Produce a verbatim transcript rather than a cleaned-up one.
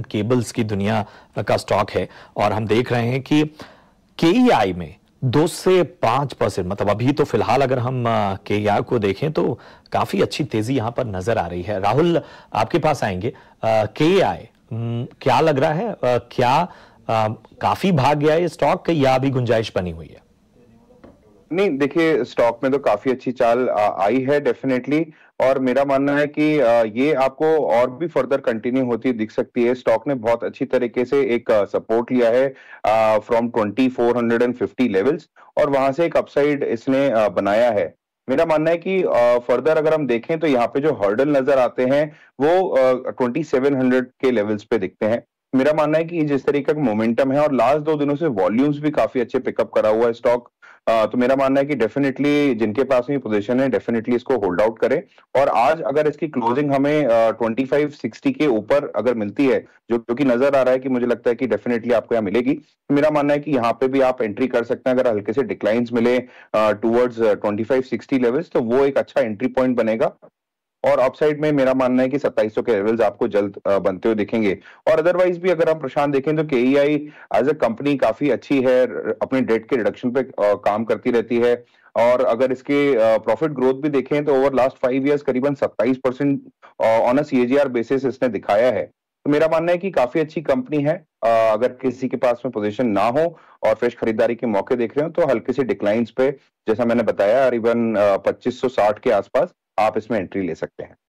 Cables की दुनिया का स्टॉक है और हम देख रहे हैं कि केईआई में दो से पांच परसेंट, मतलब अभी तो फिलहाल अगर हम केईआई को देखें तो काफी अच्छी तेजी यहां पर नजर आ रही है। राहुल, आपके पास आएंगे। केईआई क्या लग रहा है, आ, क्या आ, काफी भाग गया ये स्टॉक या अभी गुंजाइश बनी हुई है? नहीं, देखिए स्टॉक में तो काफी अच्छी चाल आ, आई है डेफिनेटली। और मेरा मानना है कि आ, ये आपको और भी फर्दर कंटिन्यू होती दिख सकती है। स्टॉक ने बहुत अच्छी तरीके से एक सपोर्ट लिया है from twenty four hundred fifty levels, और वहां से एक अपसाइड इसने आ, बनाया है। मेरा मानना है कि फर्दर अगर हम देखें तो यहाँ पे जो हर्डल नजर आते हैं वो ट्वेंटी सेवन हंड्रेड के लेवल्स पे दिखते हैं। मेरा मानना है कि जिस तरीके का मोमेंटम है और लास्ट दो दिनों से वॉल्यूम्स भी काफी अच्छे पिकअप करा हुआ है स्टॉक, आ, तो मेरा मानना है कि डेफिनेटली जिनके पास में पोजीशन है डेफिनेटली इसको होल्ड आउट करें। और आज अगर इसकी क्लोजिंग हमें ट्वेंटी फाइव सिक्सटी के ऊपर अगर मिलती है, जो जो कि नजर आ रहा है कि मुझे लगता है कि डेफिनेटली आपको यहाँ मिलेगी, तो मेरा मानना है कि यहाँ पे भी आप एंट्री कर सकते हैं। अगर हल्के से डिक्लाइंस मिले towards twenty five sixty levels, तो वो एक अच्छा एंट्री पॉइंट बनेगा। और अपसाइड में मेरा मानना है कि सत्ताईस सौ के लेवल्स आपको जल्द बनते हुए दिखेंगे। और अदरवाइज भी अगर हम प्रशांत देखें तो केईआई एज अ कंपनी काफी अच्छी है, अपने डेट के रिडक्शन पे काम करती रहती है। और अगर इसके प्रॉफिट ग्रोथ भी देखें तो ओवर लास्ट फाइव इयर्स करीबन सत्ताईस percent on a CAGR basis इसने दिखाया है। तो मेरा मानना है कि काफी अच्छी कंपनी है। अगर किसी के पास में पोजीशन ना हो और फ्रेश खरीदारी के मौके देख रहे हो तो हल्के से डिक्लाइंस पे, जैसा मैंने बताया, करीबन पच्चीस सौ साठ के आसपास आप इसमें एंट्री ले सकते हैं।